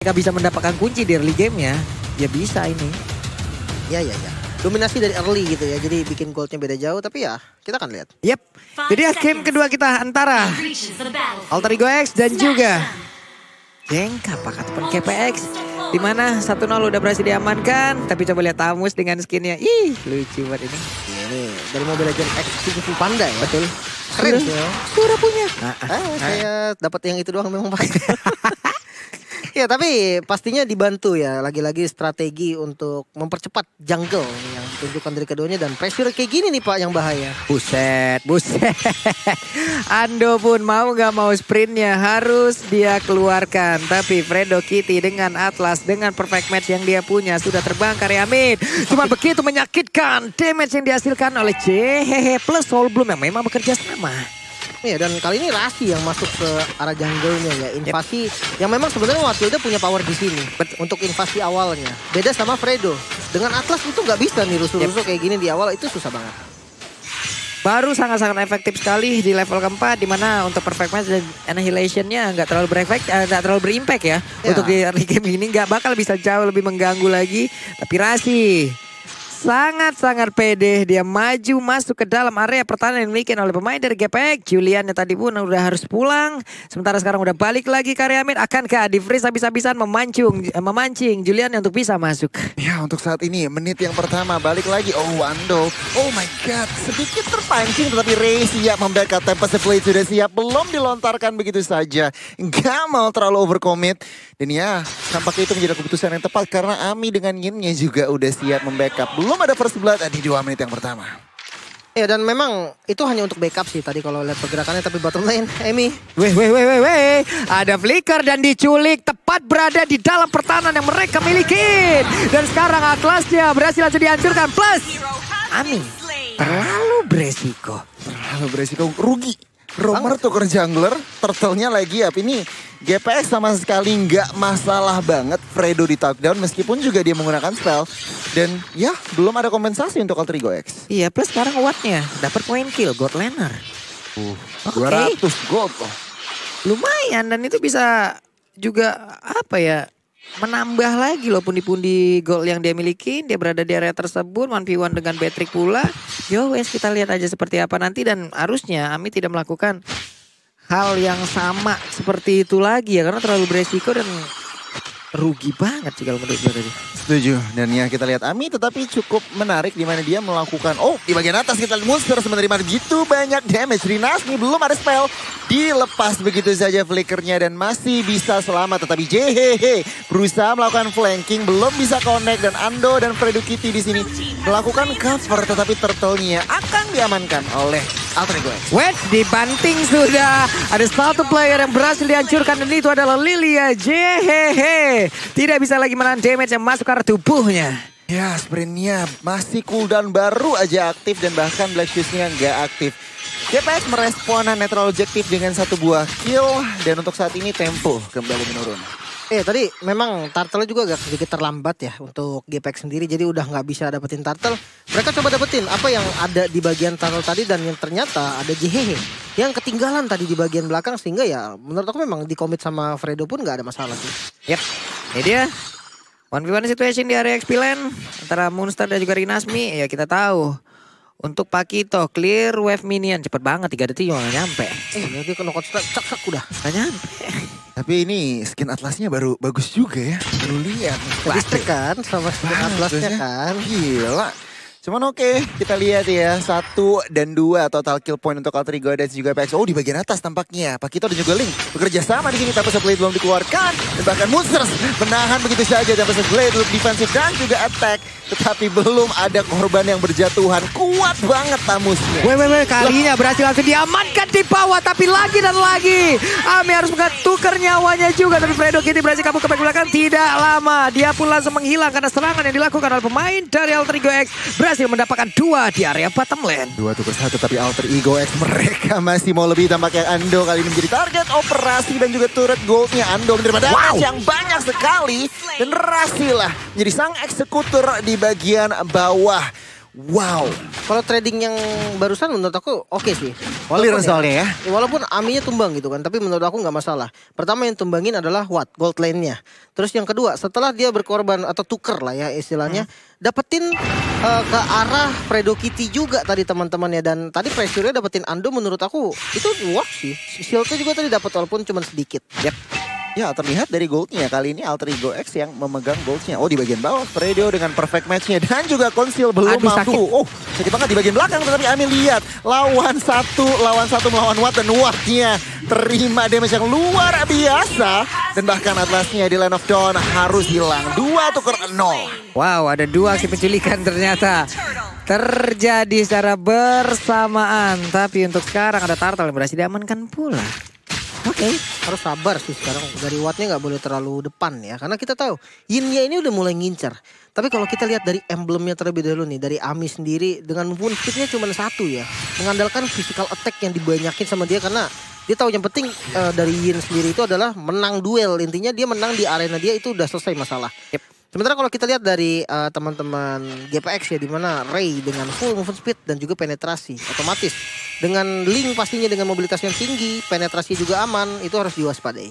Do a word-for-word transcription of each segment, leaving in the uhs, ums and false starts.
mereka bisa mendapatkan kunci di early game-nya, ya bisa ini. Ya ya ya. Dominasi dari early gitu ya. Jadi bikin goldnya beda jauh. Tapi ya kita akan lihat. Yep. Jadi ya game kedua kita antara Alter Ego X dan juga Jengka pakai ataupun K P X. Dimana satu nol udah berhasil diamankan. Tapi coba lihat Tamus dengan skinnya. Ih lucu banget ini. Ini dari Mobile Legends X Kung Fu Panda ya. Betul. Keren ya. Suara punya. Nah, ah, saya dapat yang itu doang memang Pak. Ya tapi pastinya dibantu ya. Lagi-lagi strategi untuk mempercepat jungle yang ditunjukkan dari keduanya. Dan pressure kayak gini nih Pak yang bahaya. Buset, buset. Ando pun mau gak mau sprintnya harus dia keluarkan. Tapi Fredo Kitty dengan Atlas, dengan perfect match yang dia punya sudah terbang Karyamid. Cuma begitu menyakitkan damage yang dihasilkan oleh C H H plus Soul Bloom yang memang bekerja sama. Iya dan kali ini Rasi yang masuk ke arah jungle-nya ya. Invasi yep. yang memang sebenarnya Matilda punya power di sini. Bet untuk invasi awalnya. Beda sama Fredo. Dengan Atlas itu nggak bisa nih rusuh-rusuh yep. kayak gini di awal, itu susah banget. Baru sangat-sangat efektif sekali di level keempat, dimana untuk perfect match dan annihilation-nya nggak terlalu berefek, nggak terlalu berimpact ya. ya. Untuk di early game ini nggak bakal bisa jauh lebih mengganggu lagi. Tapi Rasi sangat-sangat pede, dia maju masuk ke dalam area pertahanan yang dimiliki oleh pemain dari G P X. Julian yang tadi pun udah harus pulang, sementara sekarang udah balik lagi Karyamid. Akankah di freeze habis-habisan memancing, memancing Julian untuk bisa masuk? Ya untuk saat ini menit yang pertama balik lagi. Oh Ando, oh my god, sedikit terpancing tetapi Ray siap membackup. Tempest Blade sudah siap, belum dilontarkan begitu saja. Gak mau terlalu overcommit. Dan ya tampaknya itu menjadi keputusan yang tepat karena Ami dengan Yinnya juga udah siap membackup. Belum ada first blood di dua menit yang pertama. Ya dan memang itu hanya untuk backup sih tadi kalau lihat pergerakannya. Tapi bottom lane, Emi. Weh, weh, weh, weh, weh. Ada flicker dan diculik tepat berada di dalam pertahanan yang mereka miliki. Dan sekarang Atlasnya berhasil langsung dihancurkan. Plus, Ami terlalu beresiko. Terlalu beresiko, rugi. Romer tuker jungler, turtle-nya lagi up. Ini G P X sama sekali nggak masalah banget Fredo di takedown meskipun juga dia menggunakan spell. Dan ya belum ada kompensasi untuk Alter Ego X. Iya plus sekarang wattnya dapat point kill God Laner. Uh, okay. dua ratus gold loh. Lumayan dan itu bisa juga apa ya, menambah lagi loh pundi-pundi gol yang dia miliki. Dia berada di area tersebut, one v one dengan Patrick pula. Yo wes kita lihat aja seperti apa nanti. Dan harusnya Ami tidak melakukan hal yang sama seperti itu lagi ya. Karena terlalu beresiko dan rugi banget sih kalau menurut gue tadi. Setuju. Dan ya kita lihat Ami tetapi cukup menarik di mana dia melakukan. Oh di bagian atas kita lihat Monster menerima begitu banyak damage. Rinas nih belum ada spell. Dilepas begitu saja flickernya dan masih bisa selamat. Tetapi J H H berusaha melakukan flanking. Belum bisa connect dan Ando dan Fredo Kitty di sini melakukan cover. Tetapi turtle-nya akan diamankan oleh Alter Ego X. Wait, dibanting sudah. Ada satu player yang berhasil dihancurkan dan itu adalah Lilia J H H. Tidak bisa lagi menahan damage yang masuk ke arah tubuhnya. Ya sprintnya masih cooldown baru aja aktif dan bahkan Black Shoes-nya nggak aktif. G P X merespon netral objektif dengan satu buah kill dan untuk saat ini tempo kembali menurun. Eh tadi memang turtle juga agak sedikit terlambat ya untuk G P X sendiri. Jadi udah nggak bisa dapetin turtle. Mereka coba dapetin apa yang ada di bagian turtle tadi dan yang ternyata ada J H H yang ketinggalan tadi di bagian belakang. Sehingga ya menurut aku memang di commit sama Fredo pun nggak ada masalah sih. Yep, ini dia. one v one situation di area X P lane antara Monster dan juga Rinasmi. Ya kita tahu. Untuk Pakito clear wave minion cepet banget tiga detik juga gak nyampe. Eh dia kena cek cek udah gak nyampe. Tapi ini skin Atlasnya baru bagus juga ya. Lu lihat. Tadi kan sama skin Atlasnya kan. Gila. Cuman oke, okay, kita lihat ya. Satu dan dua total kill point untuk Alter Ego dan juga P X. Oh di bagian atas tampaknya Pakito dan juga Link bekerja sama di sini. Tempest Blade belum dikeluarkan. Dan bahkan Monsters menahan begitu saja Tempest Blade untuk defensif dan juga attack. Tetapi belum ada korban yang berjatuhan. Kuat banget tamusnya. Weh weh weh kalinya berhasil langsung diamankan di bawah. Tapi lagi dan lagi Ami harus tukar nyawanya juga. Tapi Fredo Kitty berhasil kabur ke belakang. Tidak lama dia pun langsung menghilang karena serangan yang dilakukan oleh pemain dari Alter Ego X. Berhasil mendapatkan dua di area bottom lane. Dua tuker satu tapi Alter Ego X mereka masih mau lebih. Tampaknya Ando kali ini menjadi target operasi dan juga turret goldnya. Ando menerima damage wow. yang banyak sekali. Dan Rasi lah menjadi sang eksekutor di bagian bawah. Wow. Kalau trading yang barusan menurut aku oke sih. Clear soalnya ya. ya. Walaupun Aminya tumbang gitu kan, tapi menurut aku nggak masalah. Pertama yang tumbangin adalah what? Gold lane-nya. Terus yang kedua, setelah dia berkorban atau tuker lah ya istilahnya, hmm. dapetin uh, ke arah Fredo Kitty juga tadi teman-temannya, dan tadi pressure-nya dapetin Ando menurut aku itu work sih. Shield-nya juga tadi dapat walaupun cuma sedikit. Yep. Ya terlihat dari goldnya kali ini Alter Ego X yang memegang goldnya. Oh di bagian bawah Fredo dengan perfect matchnya dan juga Conceal belum Aduh, mampu. sakit. Oh sakit banget di bagian belakang, tetapi Ami lihat lawan satu lawan satu melawan Watt dan Wattnya terima damage yang luar biasa dan bahkan Atlasnya di Land of Dawn harus hilang. Dua tuker nol. Wow, ada dua aksi penculikan ternyata terjadi secara bersamaan, tapi untuk sekarang ada Turtle yang berhasil diamankan pula. Oke, okay. Harus sabar sih sekarang. Dari Wattnya nggak boleh terlalu depan ya, karena kita tahu Yin-nya ini udah mulai ngincar. Tapi kalau kita lihat dari emblemnya terlebih dahulu nih, dari Ami sendiri dengan wound speednya cuma satu ya, mengandalkan physical attack yang dibanyakin sama dia karena dia tahu yang penting uh, dari Yin sendiri itu adalah menang duel. Intinya dia menang di arena dia itu udah selesai masalah. Yep. Sementara kalau kita lihat dari uh, teman-teman G P X ya, di mana Ray dengan full movement speed dan juga penetrasi otomatis dengan Link pastinya dengan mobilitas yang tinggi, penetrasi juga aman, itu harus diwaspadai.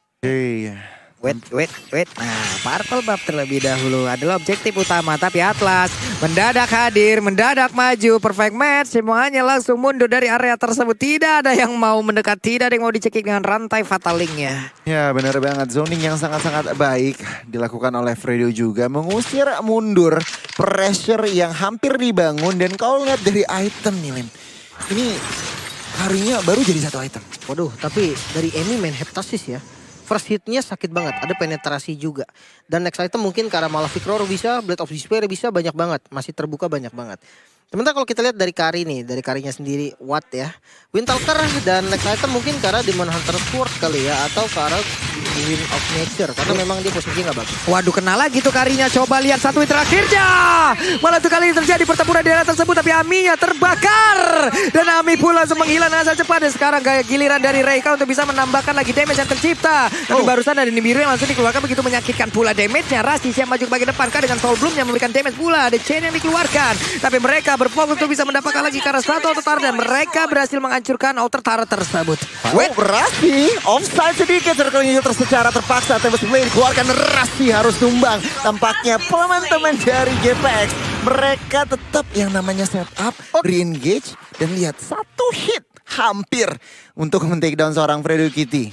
Hey. Wait, wait, wait. Nah, Purple Buff terlebih dahulu adalah objektif utama. Tapi Atlas mendadak hadir, mendadak maju. Perfect match, semuanya langsung mundur dari area tersebut. Tidak ada yang mau mendekat, tidak ada yang mau dicekik dengan rantai fatalingnya. Ya benar banget, zoning yang sangat-sangat baik dilakukan oleh Fredo juga. Mengusir mundur pressure yang hampir dibangun. Dan kalau lihat dari item nih Lim, ini harinya baru jadi satu item. Waduh, tapi dari Emi main Heptasis ya. First hitnya sakit banget, ada penetrasi juga. Dan next item mungkin karena Malefic Roar bisa, Blade of Despair bisa, banyak banget. Masih terbuka banyak banget. Sementara kalau kita lihat dari Kari nih, dari Karinya sendiri, Watt ya. Windtalker dan next item mungkin karena Demon Hunter Sword kali ya. Atau karena Wind of Nature, karena memang dia posisinya nggak bagus. Waduh, kena lagi tuh Karinya. Coba lihat satu hit terakhirnya. Malah tuh kali ini terjadi pertempuran di area tersebut, tapi Aminya terbakar. Dan Ami pula langsung menghilang dengan sangat cepat. Dan sekarang gaya giliran dari Reika untuk bisa menambahkan lagi damage yang tercipta. Tapi oh. barusan ada Nibiru yang langsung dikeluarkan, begitu menyakitkan pula damage-nya. Rasi siap maju ke bagian depan kah dengan Soul Bloom yang memberikan damage pula. Ada Chain yang dikeluarkan. Tapi mereka berfokus untuk bisa mendapatkan lagi karena satu outer turret, dan mereka berhasil menghancurkan outer turret tersebut. Oh, Wait, Rasi offside sedikit, circle-nya secara terpaksa Tempest Blade dikeluarkan, Rasi harus tumbang. Tampaknya teman-teman dari G P X mereka tetap yang namanya setup, oh. re-engage, dan lihat satu hit hampir untuk men-take down seorang Fredo Kitty.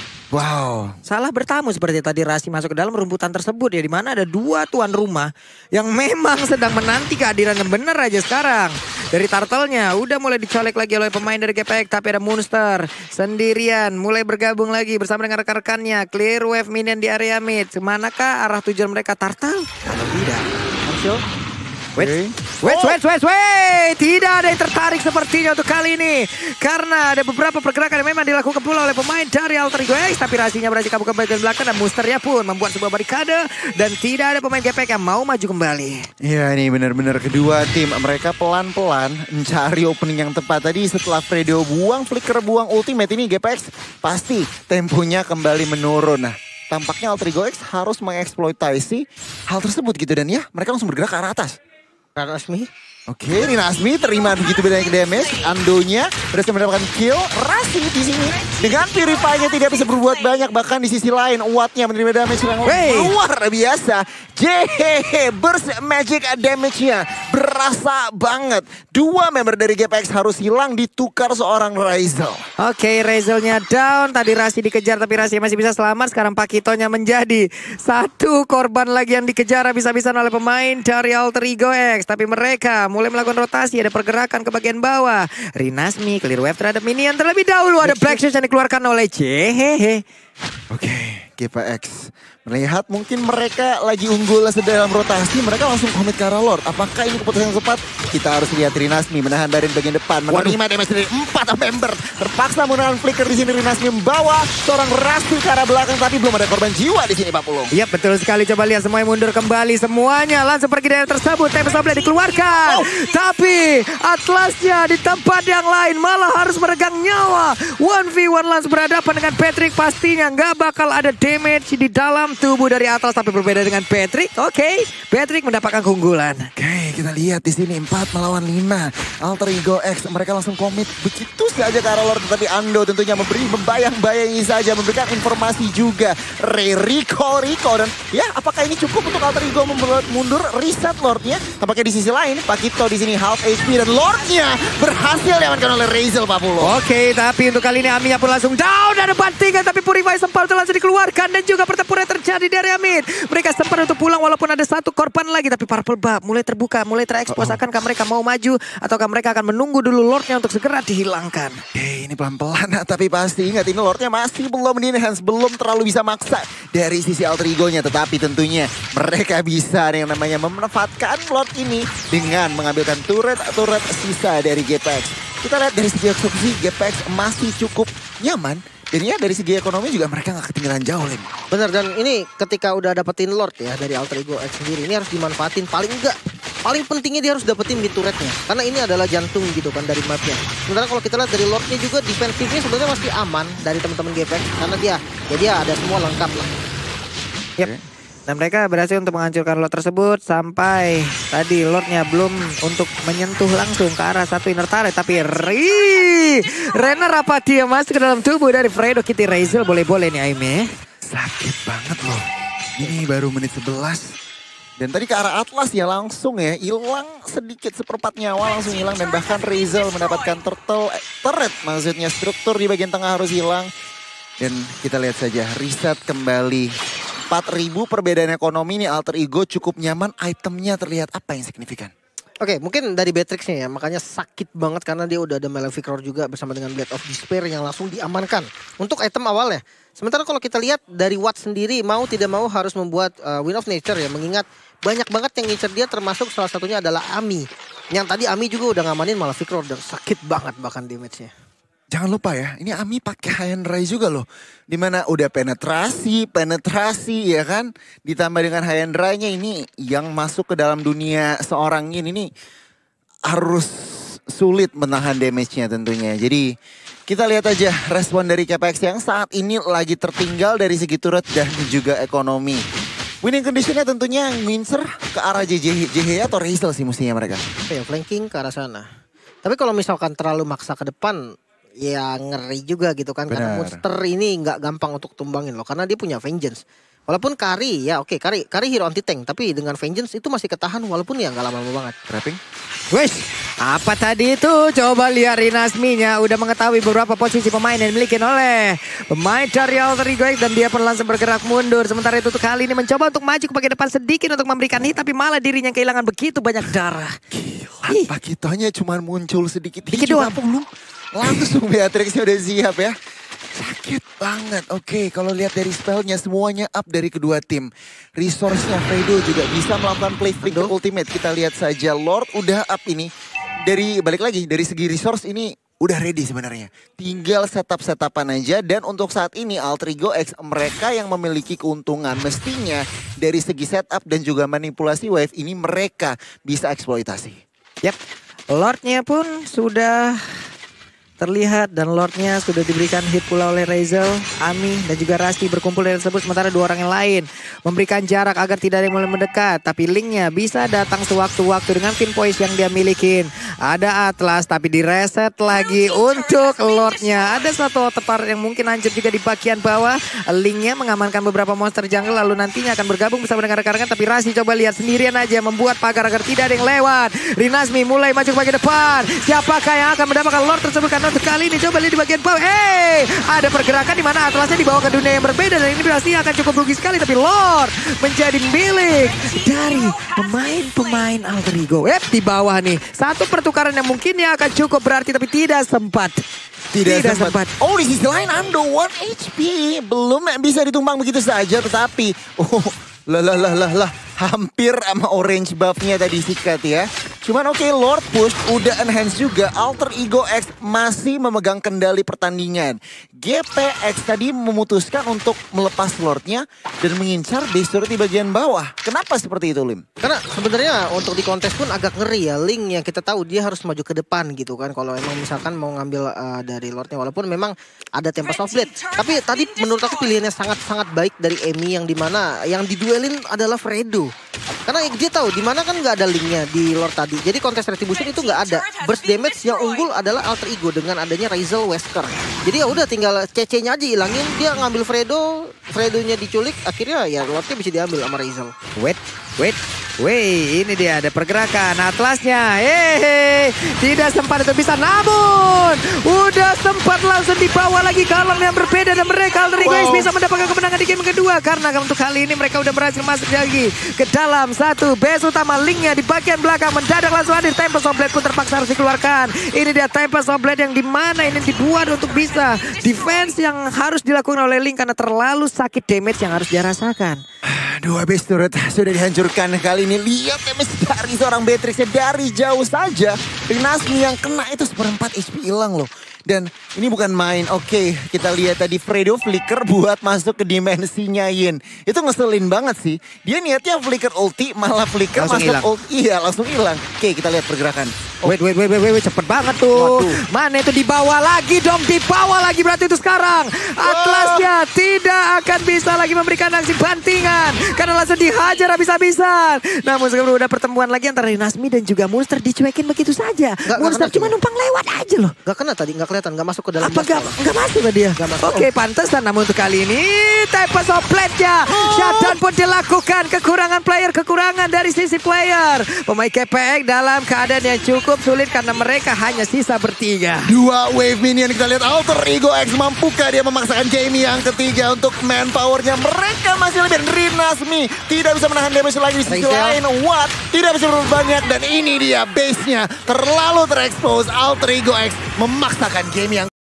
Wow. Salah bertamu seperti tadi Rasi masuk ke dalam rumputan tersebut ya, di mana ada dua tuan rumah yang memang sedang menanti kehadiran yang benar aja sekarang. Dari Turtle-nya udah mulai dicolek lagi oleh pemain dari G P X, tapi ada Monster sendirian mulai bergabung lagi bersama dengan rekan-rekannya. Clear wave minion di area mid. Manakah arah tujuan mereka? Turtle? Atau tidak? Langsung. Wait, okay. wait, wait, wait, wait. Tidak ada yang tertarik sepertinya untuk kali ini. Karena ada beberapa pergerakan yang memang dilakukan pula oleh pemain dari Alter Ego X. Tapi Rasinya berhasil kabur ke bagian belakang dan Monsternya pun membuat sebuah barikade. Dan tidak ada pemain G P X yang mau maju kembali. Ya ini benar-benar kedua tim. Mereka pelan-pelan mencari opening yang tepat. Tadi setelah Fredo buang flicker, buang ultimate, ini G P X pasti temponya kembali menurun. Nah, tampaknya Alter Ego X harus mengeksploitasi hal tersebut gitu. Dan ya mereka langsung bergerak ke arah atas. Rasmi. Oke, ini Rasmi terima begitu banyak damage. Andonya berhasil mendapatkan kill. Rasi di sini dengan Purify-nya tidak bisa berbuat banyak. Bahkan di sisi lain Watt-nya menerima damage yang hey. luar biasa. Jehehe, burst magic damage-nya berasa banget. Dua member dari G P X harus hilang, ditukar seorang Razel. Oke, Razel-nya down. Tadi Rasi dikejar tapi Rasi masih bisa selamat. Sekarang Pakitonya menjadi satu korban lagi yang dikejar habis-habisan oleh pemain dari Alter Ego X. Tapi mereka mulai melakukan rotasi, ada pergerakan ke bagian bawah. Rinasmi clear wave terhadap minion terlebih dahulu. Ada Black Shoes yang dikeluarkan oleh Jehehe. Oke, G P X melihat mungkin mereka lagi unggul dalam rotasi, mereka langsung komit ke arah Lord. Apakah ini keputusan yang tepat? Kita harus lihat. Rinasmi menahan dari bagian depan, menerima damage dari empat member. Terpaksa menahan flicker di sini. Rinasmi membawa seorang Rasi ke arah belakang, tapi belum ada korban jiwa di sini, Pak Pulung. Iya, betul sekali. Coba lihat semuanya mundur kembali, semuanya langsung pergi dari tersebut. Tempest Blade dikeluarkan. Oh. Tapi Atlasnya di tempat yang lain malah harus meregang nyawa. one v one langsung berhadapan dengan Patrick. Pastinya nggak bakal ada damage di dalam tubuh dari Atlas, tapi berbeda dengan Patrick. Oke, okay. Patrick mendapatkan keunggulan. Oke, okay, kita kita lihat di sini empat melawan lima. Alter Ego X mereka langsung komit begitu saja ke arah Lord. Tetapi Ando tentunya memberi membayang-bayangi saja, memberikan informasi juga. Re Rico Rico dan ya apakah ini cukup untuk Alter Ego membuat mundur reset Lordnya? Tampaknya di sisi lain Pakito di sini half H P dan Lordnya berhasil diamankan oleh Razel Pak Pulo. Oke, tapi untuk kali ini Aminya pun langsung down dan depan tiga, tapi Purify sempat langsung dikeluarkan dan juga pertempuran terjadi dari Amit. Mereka sempat untuk pulang walaupun ada satu korban lagi, tapi Purple Buff mulai terbuka, mulai terekspos. Uh -oh. Akankah mereka mau maju ataukah mereka akan menunggu dulu Lordnya untuk segera dihilangkan? Hey, ini pelan-pelan tapi pasti ingat ini Lordnya masih belum di-enhance, belum terlalu bisa maksa dari sisi Alter Ego-nya. Tetapi tentunya mereka bisa yang namanya memanfaatkan Lord ini dengan mengambilkan turret-turret sisa dari G P X. Kita lihat dari segi eksekusi G P X masih cukup nyaman. Dan ya dari segi ekonomi juga mereka gak ketinggalan jauh, Lim. Bener, dan ini ketika udah dapetin Lord ya dari Alter Ego X sendiri, ini harus dimanfaatin. Paling enggak, paling pentingnya dia harus dapetin mid turretnya. Karena ini adalah jantung gitu kan dari mapnya. Sementara kalau kita lihat dari Lordnya juga defensifnya sebenarnya masih aman dari teman-teman G P X. Karena dia, ya dia ada semua lengkap lah. Yep. Okay. Dan mereka berhasil untuk menghancurkan Lord tersebut sampai tadi Lordnya belum untuk menyentuh langsung ke arah satu inner turret. Tapi Ri Renner apa dia masuk ke dalam tubuh dari Fredo Kitty Razel. Boleh-boleh nih Aime. Sakit banget loh. Ini baru menit sebelas. Dan tadi ke arah Atlas ya langsung ya hilang sedikit seperempat nyawa langsung hilang. Dan bahkan Razel mendapatkan turtle eh, turret maksudnya struktur di bagian tengah harus hilang. Dan kita lihat saja reset kembali. empat ribu perbedaan ekonomi nih Alter Ego cukup nyaman, itemnya terlihat apa yang signifikan? Oke, mungkin dari Beatrix-nya ya, makanya sakit banget karena dia udah ada Malefic Roar juga bersama dengan Blade of Despair yang langsung diamankan untuk item awalnya. Sementara kalau kita lihat dari Watt sendiri mau tidak mau harus membuat uh, Wind of Nature ya, mengingat banyak banget yang ngincer dia termasuk salah satunya adalah Ami. Yang tadi Ami juga udah ngamanin Malefic Roar dan sakit banget bahkan damage-nya. Jangan lupa ya, ini Ami pakai High and Rai juga loh. Dimana udah penetrasi, penetrasi ya kan. Ditambah dengan High and Rai-nya ini yang masuk ke dalam dunia seorang ini, ini harus sulit menahan damage-nya tentunya. Jadi kita lihat aja respon dari K P X yang saat ini lagi tertinggal dari segi turret dan juga ekonomi. Winning condition-nya tentunya ngincer ke arah J H atau Razel sih mestinya mereka. Oke, flanking ke arah sana. Tapi kalau misalkan terlalu maksa ke depan, ya ngeri juga gitu kan. Benar. Karena monster ini nggak gampang untuk tumbangin loh. Karena dia punya Vengeance. Walaupun Kari ya oke Kari Kari hero anti tank. Tapi dengan Vengeance itu masih ketahan walaupun ya nggak lama-lama banget. Trapping. Wes, apa tadi itu? Coba lihat Rinasminya udah mengetahui beberapa posisi pemain yang dimiliki oleh pemain dari Alter Ego X. Dan dia pun langsung bergerak mundur. Sementara itu kali ini mencoba untuk maju ke bagian depan sedikit untuk memberikan hit. Tapi malah dirinya kehilangan begitu banyak darah. Gila, Pakitonya cuma muncul sedikit. Dikit doang. Langsung Beatrix-nya udah siap ya. Sakit banget. Oke, kalau lihat dari spellnya semuanya up dari kedua tim. Resource-nya Fredo juga bisa melakukan play flick ke ultimate. Kita lihat saja Lord udah up ini. Dari balik lagi dari segi resource ini udah ready sebenarnya. Tinggal setup-setapan aja. Dan untuk saat ini Alter Ego X mereka yang memiliki keuntungan. Mestinya dari segi setup dan juga manipulasi wave ini mereka bisa eksploitasi. Yap, Lordnya pun sudah terlihat dan Lordnya sudah diberikan hit pula oleh Razel, Ami dan juga Rasti berkumpul dari tersebut. Sementara dua orang yang lain memberikan jarak agar tidak ada yang mulai mendekat. Tapi Linknya bisa datang sewaktu-waktu dengan pinpoint yang dia milikin. Ada Atlas tapi direset lagi untuk Lordnya. Ada satu tepar yang mungkin hancur juga di bagian bawah. Linknya mengamankan beberapa monster jungle lalu nantinya akan bergabung bersama dengan rekan-rekan. Tapi Rasti coba lihat sendirian aja membuat pagar agar tidak ada yang lewat. Rinasmi mulai maju ke bagian depan. Siapakah yang akan mendapatkan Lord tersebut? Karena untuk kali ini coba lihat di bagian bawah. Hey, ada pergerakan di mana Atlasnya dibawa ke dunia yang berbeda dan ini pasti akan cukup rugi sekali. Tapi Lord menjadi milik dari pemain-pemain Alter Ego. Eh, di bawah nih satu pertukaran yang mungkin ya akan cukup berarti tapi tidak sempat. Tidak, tidak sempat. sempat. Oh, di sisi lain Ando one H P belum bisa ditumbang begitu saja, tetapi oh lah lah lah lah lah hampir sama orange buffnya tadi sikat ya. Cuman oke okay, Lord push udah enhance juga. Alter Ego X masih memegang kendali pertandingan. G P X tadi memutuskan untuk melepas Lordnya dan mengincar base turret di bagian bawah. Kenapa seperti itu Lim? Karena sebenarnya untuk di kontes pun agak ngeri ya. Link yang kita tahu dia harus maju ke depan gitu kan. Kalau emang misalkan mau ngambil uh, dari Lordnya. Walaupun memang ada Tempest of Blade. Tapi tadi menurut aku pilihannya sangat-sangat baik dari Emi yang dimana yang diduelin adalah Fredo. Karena dia tahu di mana kan nggak ada linknya di lore tadi. Jadi kontes retribution itu nggak ada. Burst damage yang unggul adalah alter ego dengan adanya Razel Wesker. Jadi ya udah tinggal C C-nya aja hilangin. Dia ngambil Fredo, Fredo-nya diculik. Akhirnya ya lore-nya bisa diambil sama Razel. Wait, wait. Wih, ini dia ada pergerakan Atlasnya. Hehehe, tidak sempat itu bisa, namun udah sempat langsung dibawa lagi ke alam yang berbeda dan mereka Alter Ego Wow. bisa mendapatkan kemenangan di game kedua karena untuk kali ini mereka udah berhasil masuk lagi ke dalam satu base utama. Linknya di bagian belakang mendadak langsung hadir. Tempest of Blade pun terpaksa harus dikeluarkan. Ini dia Tempest of Blade yang dimana ini dibuat untuk bisa defense yang harus dilakukan oleh Link karena terlalu sakit damage yang harus dia rasakan. Dua base turret sudah dihancurkan kali ini. Lihat damage dari seorang Beatrix dari jauh saja. Rinasmi yang kena itu seperempat H P hilang loh. Dan ini bukan main. Oke, kita lihat tadi Fredo flicker buat masuk ke dimensinya Yin. Itu ngeselin banget sih. Dia niatnya flicker ulti, malah flicker Langsung masuk hilang. ulti. Iya, langsung hilang. Oke, kita lihat pergerakan. Oh, Wait, wait, wait, wait, wait, cepet banget tuh. Waduh. Mana itu dibawa lagi dong, dibawa lagi berarti itu sekarang. Atlasnya tidak akan bisa lagi memberikan aksi bantingan karena langsung dihajar habis-habisan. Namun sekarang udah pertemuan lagi antara Rinasmi dan juga Monster dicuekin begitu saja. Nggak- Monster nggak kena cuma sih. numpang lewat aja loh. Gak kena tadi, gak kelihatan, gak masuk ke dalam. Apa gas gak, malah. gak masuk ke dia? Nggak masuk. Oke, pantesan. Namun untuk kali ini Tempest of Blade-nya shutdown pun dilakukan. Kekurangan player, kekurangan dari sisi player. Pemain K P X dalam keadaan yang cukup sulit karena mereka hanya sisa bertiga. Dua wave minion kita lihat Alter Ego X mampukah dia memaksakan Jamie yang ketiga untuk manpowernya mereka masih lebih. Rinasmi tidak bisa menahan damage lagi di sisi Razel. lain. What? Tidak bisa berbuat banyak dan ini dia base-nya terlalu terekspos. Alter Ego X memaksakan game yang